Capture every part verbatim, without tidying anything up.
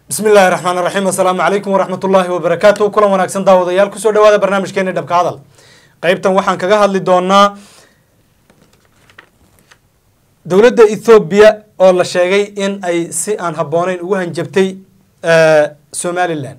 بسم الله الرحمن الرحيم السلام عليكم ورحمة الله وبركاته كل وناكسن داوديال كسو دوادا برنامج كيني دبك هذا قيبتن waxaan kaga hadli doonaa dawladda Ethiopia oo la sheegay in ay si aan haboonayn ugu hanjabtay Somaliland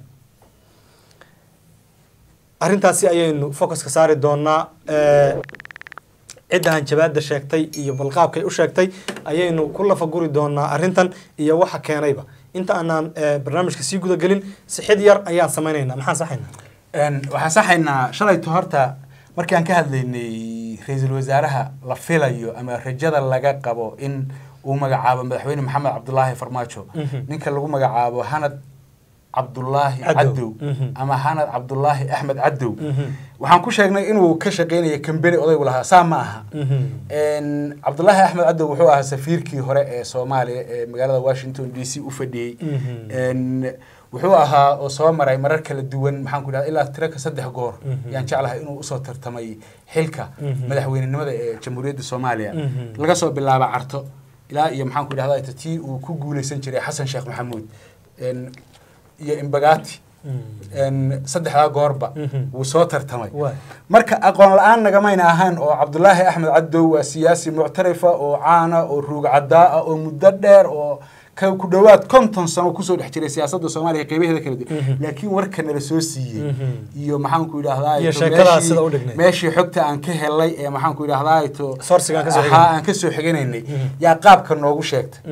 arintaasi ayaynu focus ka saari doonaa cidda hanjabaadda sheegtay iyo balqaabkay u sheegtay ayaynu ku lafa guri doonaa arintan iyo waxa keenayba inta aanan barnaamijka sii guda galin si xid yar ayaan sameeynaa maxaan saxaynaa een waxaan saxaynaa shalayto horta markii aan ka hadlaynay ra'iisul wasaaraha la filayo ama rajada laga qabo in uu magacaabo madaxweyne Maxamed Cabdullaahi Farmaajo ninka lagu magacaabo Hanad Cabdullaahi Cadow ama Hanad Cabdullaahi Axmed Cadow waxaan ku sheegnay inuu ka shaqeynay kambani odaygu lahaa saama aha een Cabdullaahi Axmed Cadow wuxuu ahaa safiirkii hore ee Soomaaliya ee magaalada Washington D C u fadhiyay een wuxuu ahaa oo soo maray marar kala duwan maxaan ku dhahay ilaa tiraka saddex goor yaan jeclahay inuu u soo tartamay xilka madaxweynenimada ee Jamhuuriyadda Soomaaliya laga soo bilaabo carto ilaa iyo maxaan ku dhahdaa tii uu ku guuleysan jiray Xasan Sheekh Maxamuud een iyo Imbagati een saddexda goorba uu soo tartamay marka aqoon la'aan naga mayna ahaan oo Cabdullaahi Axmed Cadow waa siyaasi muctarifa oo caana oo ruug cadaa oo muddo dheer oo ka ku dhawaad konton sano ku soo dhex jiray siyaasadda Soomaaliya qeybaheeda kala duwan laakiin warkan la soo siiyay iyo maxaan ku idhaahdaa iyo sheekada sida u dhignay meeshii xogta aan ka helay ee maxaan ku idhaahdaa to sourciga ka soo xigay aan ka soo xiganaynay yaa qaabka noogu sheegtay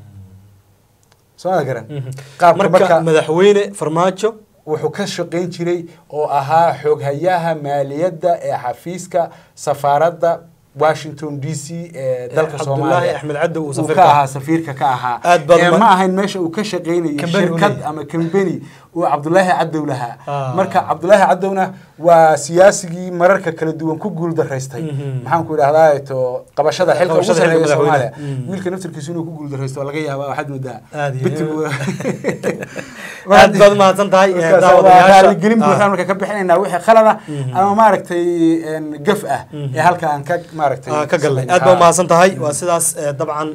soo garan qaabka marka madaxweyne Farmaajo wuxuu ka shaqeyn jiray oo ahaa xog hayaha maaliyadda ee xafiiska safaaradda Washington D C ee dalka Soomaaliya Axmed Cadow uu safiirka ahaa safiirka ka ahaa ee ma ahayn meesha uu ka shaqeynay shirkad ama company oo Cabdullaahi Cadow lahaa marka Cabdullaahi Cadowna waa siyaasigii mararka kala duwan ku guul dareystay maxaan ku idhaahdaa to qabashada xilka ugu sareeya Soomaaliya wiilka naftirkiisu inuu ku guul dareysto laga yaabaa waxaad moodaa bitigu aad baad mahadsan tahay daawadayaasha gelin buuxaan marka ka bixinaynaa wixii khalada ama maaragtay gaf ah ee halka aan ka maaragtay ka galay aad baad mahadsan tahay waa sidaas dabcan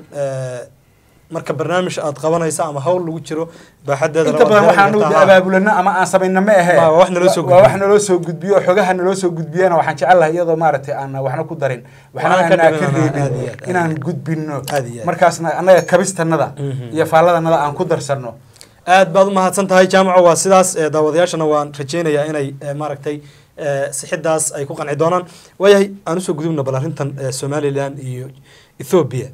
marka barnaamij aad qabanaysa ama hawl lagu jiro baaxadeeda inta badan waxaan u abaabulana ama aan sameeyna ma ahe waa wax naloo soo gudbiyo wax naloo soo gudbiyo xogaha naloo soo gudbiyana waxaan jecelahay iyadoo maaragtay aan waxna ku darin waxna aan ka reebin inaan gudbino markaasna anaga kabistanada iyo faalladanada aan ku darsano aad baad u mahadsan tahay jaamaco waa sidaas daawadayaashana waan rajeynayaa inay maaragtay sixidaas ay ku qanci doonaan waayahay aan usoo gudubno bal arrintan Somaliland iyo Ethiopia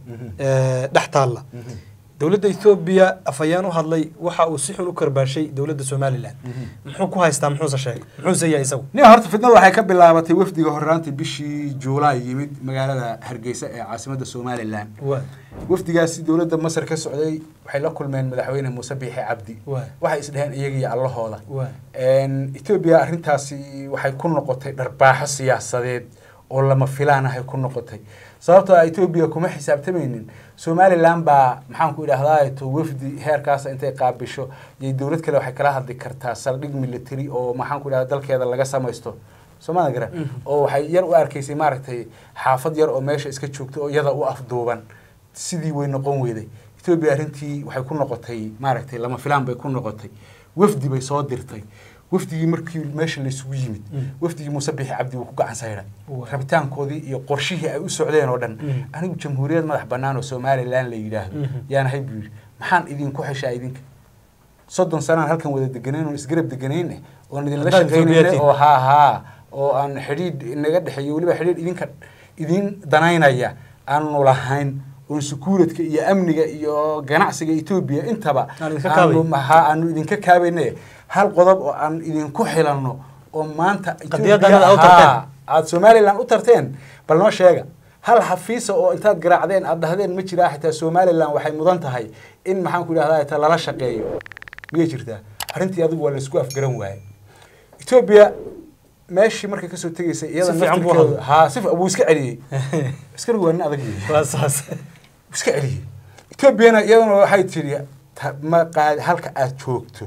dhex taalla dawladda Ethiopia afayaan u hadlay waxa uu si xun u karbaashay dawladda Somaliland muxuu ku haystaa muxuu sheegay muxuu sayaa isagu nin horta fidnadu waxay ka bilaabatay wafdiga horraantii bishii Juulaay yimid magaalada Hargeysa ee caasimadda Somaliland wafdigaasi dawladda Masar ka socday waxay la kulmeen madaxweyne Muuse Biixi Cabdi waxay isdhaheen iyaga iyo Allahooda een Ethiopia arrintaasi waxay ku noqotay dharbaaxo siyaasadeed oo lama filaan ah ku noqotay sababtoo ah Ethiopia kuma xisaabtamaynin Somaliland ba maxaan ku idhaahdaa to wafdi heerkaas intay qaabisho iyo dawlad kale waxay kala hadli kartaa saldhig military oo maxaan ku idhaahdaa dalkeeda laga samaysto Soomaaliya garan oo waxay yar u arkaysay maaragtay xaafad yar oo meesha iska joogto oo iyada u afduuban sidii way noqon weyday Ethiopia arrintii waxay ku noqotay maaragtay lama filaan bay ku noqotay wafdi bay soo dirtay wafdigii markii meesha la isugu yimid wafdigii Muuse Biixi Cabdi uu ku gacan sayray rabitaankoodii iyo qorshihii ay u socdeen oo dhan anigu jamhuuriyad madax bannaan oo Somaliland la yiraahdo yaan haybiir maxaan idin ku xishaa idinka soddon sano halkan wada deganeen oo isgarab deganeen oo idin la shaqeynay oo ha ha oo aan xiriid inaga dhaxeeyo waliba xiriid idinka idin danaynaya aan lahayn oo security iyo amniga iyo ganacsiga Ethiopia intaba aanu maha aanu idinka kaabeynay hal qodob oo aan idin ku xilano oo maanta Ethiopia aad Somaliland u tarteen bal noo sheega hal xafiis oo intaad garaacdeen aad dhahdeen ma jira xitaa Somaliland waxay mudan tahay in maxaan ku idhaahdaa ta lala shaqeeyo miyay jirtaa arrintii adigu waa la isku afgaran waayay Ethiopia meeshii markay ka soo tagaysay iyada naftirkeeda ha sif abu iska celiyay iska ruwan adag waa saas iska celiyay Ethiopia iyadana waxay tiri ma qaad halka aad joogto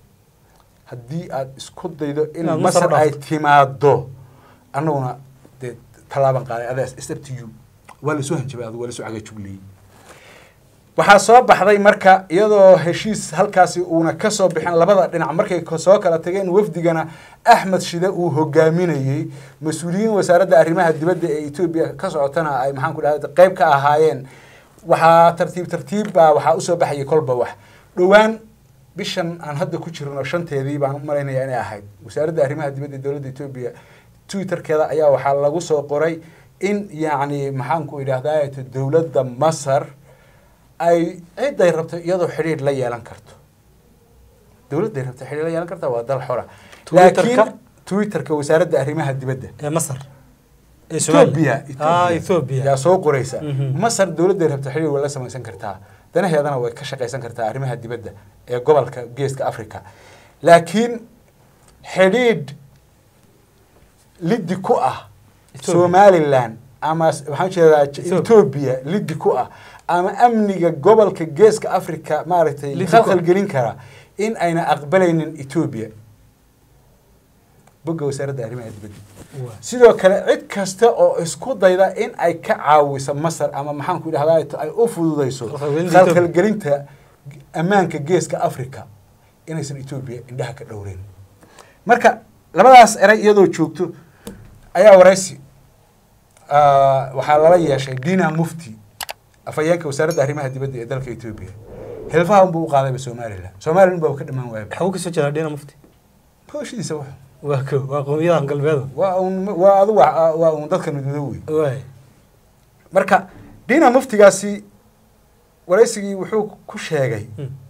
haddii aad isku daydo in Masar ay timaado annaguna de talaaban qaaday adees is up to you wala soo hanjabay waa la soo caga juglay waxaa soo baxday marka iyadoo heshiis halkaasi uuna ka soo bixin labada dhinac markay soo kala tageen wafdigana Axmed Shide uu hogaaminayay mas'uuliyiin wasaaradda arrimaha dibadda ee Itoobiya ka socotana ay maxaan ku dhahday qayb ka ahaayeen waxaa tartiib tartiib baa waxaa u soo baxay kolba wax dhawaan bishan aan hadda ku jirno shanteedii baan u malaynayaa inay ahayd wasaaradda arrimaha dibadda ee dowladda Itoobiya Twitterkeeda ayaa waxaa lagu soo qoray in yacni maxaan ku idhaahdaa dowladda Masar ay cid ay rabto iyadoo xiriir la yeelan karto dowladda ay rabto xiriir la yeelan karto waa dal xora laakiin Twitterka wasaaradda arrimaha dibadda ee Masar Ethiopia ah Ethiopia yaa soo qoraysa Masar dowladda ay rabto xiriir wala samaysan kartaa danaheedana way ka shaqaysan kartaa arrimaha dibadda ee gobolka Geeska Afrika laakiin xiriir liddi ku ah Somaliland ama waxaan jeedaa Ethiopia liddi ku ah ama amniga gobolka Geeska Afrika maaragtay khalkhal gelin kara in ayna aqbalaynin Ethiopia boga wasaaradda arrimaha dibadda sidoo kale cid kasta oo isku dayda in ay ka caawiso Masar ama maxaan ku idhahdaa ay u fududeyso khalkhal gelinta ammaanka Geeska Afrika inaysan Ethiopia indhaha ka dhowreen marka labadaas eray iyadoo joogto ayaa waraysi waxaa lala yeeshay Dina Mufti afayeenka wasaaradda arrimaha dibadda ee dalka Ethiopia helfaha buu u qaaday Soomaaliland Soomaaliland baa ka dhiman waayay waxa uu ka soo jeedaa Dina Mufti booshiisa wax waa ko waa qowmiyadaha galbeed waa waa adu waa un dadka midooday way marka Dina Muftigaasi waraysigii wuxuu ku sheegay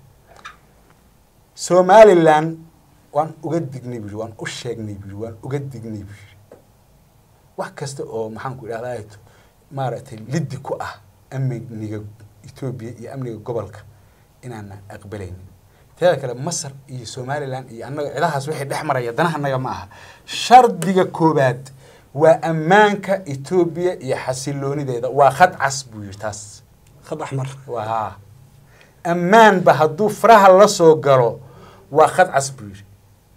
Soomaaliland waan uga dignay buu waan u sheegnay buu waan uga dignay buu wax kasta oo maxaan ku idhahdaa maaragtay liddi ku ah amniga Ethiopia iyo amniga gobolka inaan aqbalaynin taa kale Masar iyo Soomaaliland iyo annaga ciidahaas wixii dhexmaraya danahanaga ma aha shardiga koobaad waa ammaanka Ethiopia iyo xasiloonideeda waa khad cas buu yirtaas khad ahmar waa ammaan ba haduu faraha la soo galo waa khad cas buu yiri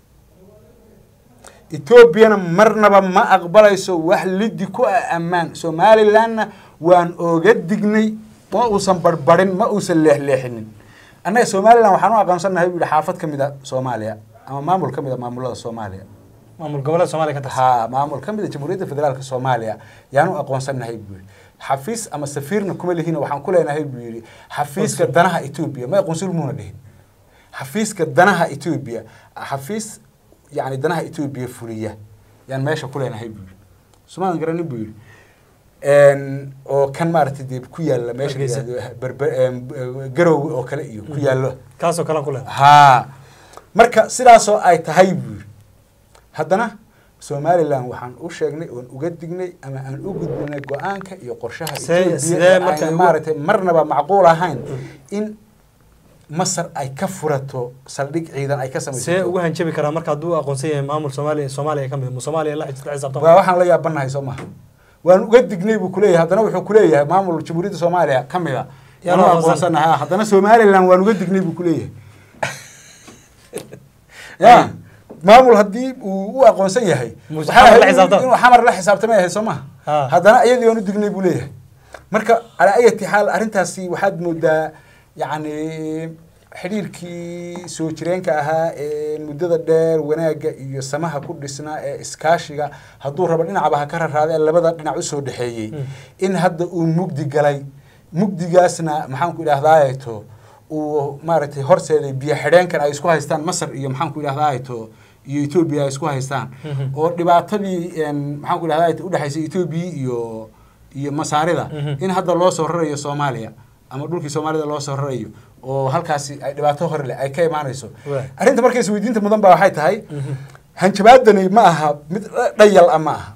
Ethiopia marnaba ma aqbalayso wax liddi ku ah ammaan Somaliland waan oga dignay ma uusan barbarin ma uusan leexleexinin annaga Somaliland waxaan u aqoonsanahay uu xaafad kamid ah Soomaaliya ama maamul kamid ah maamulada Soomaaliya maamul gobolada Soomaaliya ka tirsan ha maamul kamid ah Jamhuuriyadda Federaalka Soomaaliya yaan u aqoonsanahay buu xafiis ama safiirna kuma leehina waxaan ku leenahay buu yiri xafiiska danaha Ethiopia ma aqoonsul muuna dhihin xafiiska danaha Ethiopia xafiis يعني دناها إثيوبيا فورية يعني ماشى كلنا هاي بيقول سمان قرني بيقول إن أو كان مارتي دي بكويا لا ماشى بربر جرو أو كلا إيو كويا له كاسو كلام كلنا ها مركا سلاسو أي تهيب هدنا Somaliland waxaan u sheegnay oo uga dignay ama aan u gudbinay go'aanka iyo qorshaha Ethiopia marka maartay marnaba macquul ahayn in Masar ay ka furato saldhig ciidan ay ka sameeyso see ugu hanjabi kara marka haduu aqoonsan yahay maamul Soomaaliya Soomaaliya kamid ah Soomaaliya la xisaabtan waa waxaan la yaabanahay Soomaaliya waan uga dignay buu kuleeyahay hadana wuxuu kuleeyahay maamul Jamhuuriyadda Soomaaliya kamid ah yana aqoonsanahay hadana Somaliland waan uga dignay buu kuleeyahay ya maamul hadii uu u aqoonsan yahay waxa la xisaabtan inuu xamar la xisaabtamayahay Soomaaliya hadana iyadii waan u dignay buu leeyahay marka ala ayati xaal arintaasi waxaad moodaa يعني xiriirkii soo jireenka ahaa ee muddada dheer wanaaga iyo samaha ku dhisnaa ee iskaashiga haduu rabo dhinacba ka raraadeen labada dhinac u soo dhaxeeyay in hadda uu mugdi galay mugdigaasna maxaan ku idhaahdaayeeto uu maaragtay horseeday biyo xidheenkan ay isku haystaan Masar iyo maxaan ku idhaahdaayeeto iyo Ethiopia ay isku haystaan oo dhibaatadii maxaan ku idhaahdaayeeto u dhaxaysay Ethiopia iyo iyo Masaarida in hadda loo soo rarayo Soomaaliya ama dhulkii Soomaalida loo soo rarayo oo halkaasi ay dhibaato hor leh ay ka imaanayso arinta markay isweydiinta mudan baa waxay tahay hanjabaadani ma aha mid dhayal ama aha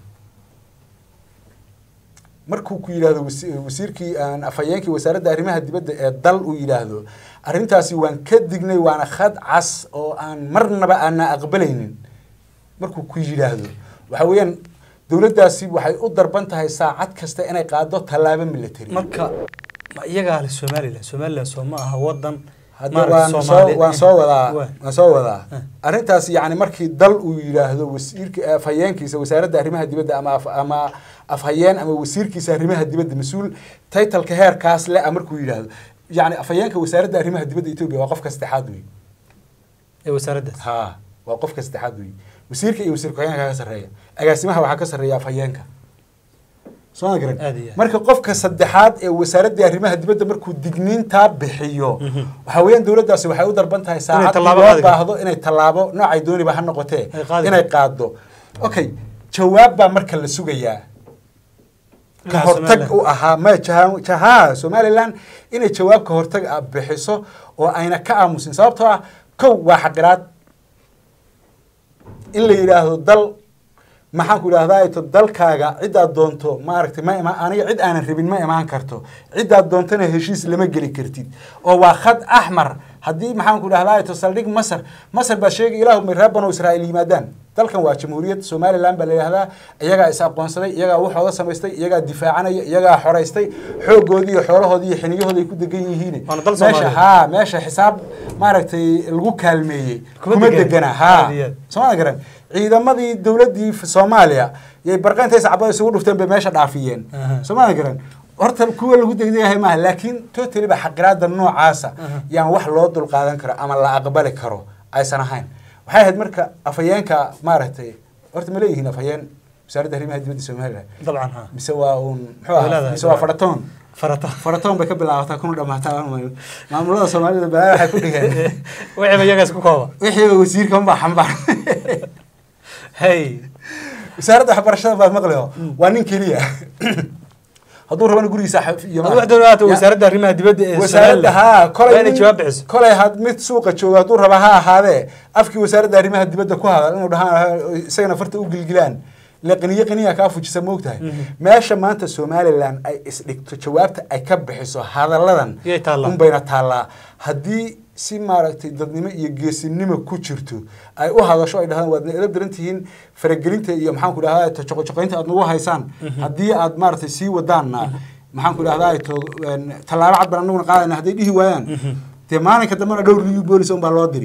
markuu ku yiraahdo wasiirkii aan afayeenkii wasaaradda arrimaha dibadda ee dal uu yiraahdo arintaasi waan ka dignay waana khad cas oo aan marnaba aan aqbalaynin markuu ku yiraahdo waxa weeyaan dawladdaasi waxay u darban tahay saacad kasta inay qaado talaabo military marka ma iyaga ah Soomaaliland Soomaaliland Sooma aha wadan waan soo wadaa waan soo wadaa arintaas yaani markii dal uu yiraahdo wasiirka afhayeenkiisa wasaaradda arrimaha dibadda ama ama afhayeen ama wasiirkiisa arrimaha dibadda mas'uul title-ka heerkaas leh markuu yiraahdo يعني afayeenka wasaaradda arrimaha dibadda Ethiopia waa qofka saddexaad weey ee wasaaradda ha waa qofka saddexaad weey wasiirka iyo wasiirka xigeenka ka sareeya agaasimaha waxa ka sareeya afayeenka soo garan marka qofka saddexaad ee wasaaradda arrimaha dibadda markuu digniinta bixiyo waxa weeyaan dawladdaasi waxay u darban tahay saacad loo baahdo inay tallaabo noocay dooniba ha noqotee inay qaado okay jawaab baa marka la sugayaa ka hortag u ahaa ma jaha Somaliland inay jawaab ka hortag ah bixiso oo ayna ka aamusin sababtoo ah kow waa xaqiraad in la yiraahdo dal maxaan ku yiraahdaa ito dalkaaga cid aad doonto ma aragtay ma ima aniga cid aanan rabin ma imaan karto cid aad doontana heshiis lama geli kartid oo waa khad ahmar haddii maxaan ku yiraahdaa ito saldhig Masar Masar baa sheegay ilaahu min rabbana Israa'iil yimaadaan dalkan waa jamhuuriyad Somaliland baa leeyahay iyaga is aqoonsaday iyaga waxooda sameystay iyaga difaacanaya iyaga xoreystay xoogoodii iyo xoolahoodii iyo xiniyahoodii ay ku degan yihiin meesha ha meesha xisaab ma aragtay lagu kaalmeeyay kuma degana ha Soomaaliya garan ciidamadii dawladii Soomaaliya yay barqaynta sacabada isugu dhufteen bay meesha dhaafiyeen Soomaaliya garan horta kuwa lagu degdegahay ma laakiin totally ba xaqiraada noocaasa yaan wax loo dul qaadan karo ama la aqbali karo aysan ahayn waxay ahayd marka afayeenka maaragtay horta ma leeyihiin afayeen wasaaradda arrimaha dibadda Soomaaliya dabcan ha mise waa uun muxuu mise waa faratoon farata faratoon bay ka bilaabataa kuna dhamaataa maamulada Soomaalida baa waxay ku dhigeen wixii iyaga isku kooba wixii wasiirka ma xambaar hey wasaaradda waxbarashada baa maqlayo waa nin kaliya hadduu rabana gurigiisa iyo wax dawladda wasaaradda arrimaha dibadda ee wasaaradda ha kolay jawaab bixiso kolay had mid suuqa jooga hadduu raba ha ahaadee afkii wasaaradda arrimaha dibadda ku hadal inuu dhahaan isagana farta u gilgilaan la qaniyo qaniya ka fujisa moogtahay meesha maanta Somaliland ay isdhigto jawaabta ay ka bixiso hadalladan un bayna taala haddii si maaragtay dadnimo iyo geesinimo ku jirto ay u hadasho ay dhahaan waad ila darantihiin faragelinta iyo maxaan ku dhahaa joqojoqaynta aad nagu haysaan haddii aad maaragtay sii wadaana maxaan ku dhahaa to talaabo cad baan anaguna qaadana haday dhihi waayaan te maalinka dambana dhowr riyo boolis oo baa loo diri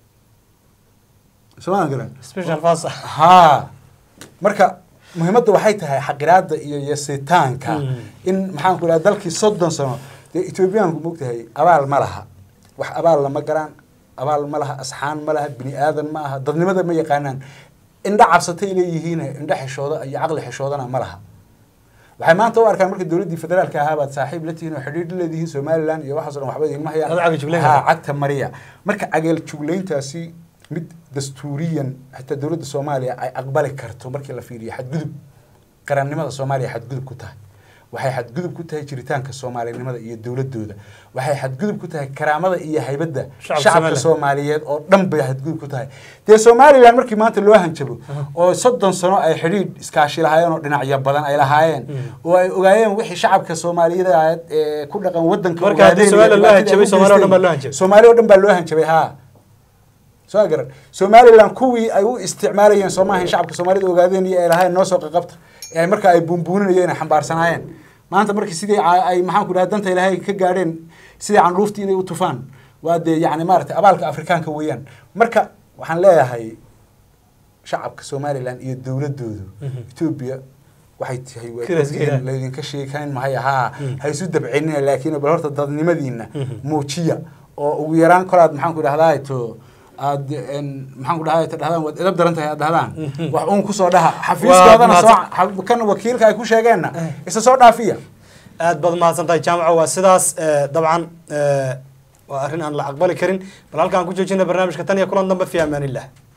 Soomaaliya garan special fasa ha marka muhiimaddu waxay tahay xaqiraada iyo yasitaanka in maxaan ku dhahaa dalkii soddon sano ee Ethiopian ku moogtahay abaal ma laha wax abaal lama garaan abaal ma laha asxaan ma laha bini aadan ma aha dadnimada ma yaqaanaan indha cabsatay leeyihiin indha xishooda iyo aqli xishoodana ma laha waxay maanta u arkaan marka dawladda federaalka ah baad saaxiib la tihiin oo xiriir leedihiin Somaliland iyo waxaas oo waxba idin ma hayaan ha cagta mariya marka ageel jugleyntaasi mid dastuuriyan hatta dawladda Soomaaliya ay aqbali karto markii la fiiriyo xadgudub qarannimada Soomaaliya xadgudub ku tahay waxay xadgudub ku tahay jiritaanka Soomaalinimada iyo dawladooda waxay xadgudub ku tahay karaamada iyo haybadda shacabka Soomaaliyeed oo dhan bay xadgudub ku tahay tii Somaliland markii maanta loo hanjabo oo soddon sano ay xiriir iskaashi lahaayeen oo dhinacyo badan ay lahaayeen oo ay ogaayeen wixii shacabka Soomaaliyeed ee ku dhaqan wadanka marka Soomaaliland loo hanjabay Soomaaliland oo dhan baa loo hanjabay Soomaaliland oo dhan baa loo hanjabay ha soo garan Somaliland kuwii ay u isticmaalayeen Soomaaliya shacabka Soomaaliyeed ogaadeen iyo ay lahaayeen noo soo qaqabta ee marka ay bumbuuninayeen xambaarsanaayeen maanta markii sidii ay maxaan ku dhahaa danta Ilaahay ka gaadheen sidii candhuuftii inay u tufaan waa de yaani maartay abaalka Afrikaanka weeyaan marka waxaan leeyahay shacabka Somaliland iyo dawladoodu Ethiopia waxay tahay waa leedin ka sheekayn maxay ahaa hay isu dabcinina laakiin bal horta dadnimadiina muujiya oo ugu yaraan kolaad maxaan ku dhahdaa to aad maxaan ku dhahay tadhaadaan wad edab daran tahay aad dhahdaan wax uun ku soo dhaha xafiiskoodana soo kan wakiilka ay ku sheegeenna isa soo dhaafiya aad baad mahadsantahay jaamaco waa sidaas dabcan waa arrin aan la aqbali karin bal halkaan ku joojina barnaamijka tan iyo kulan dambe fi amaanillah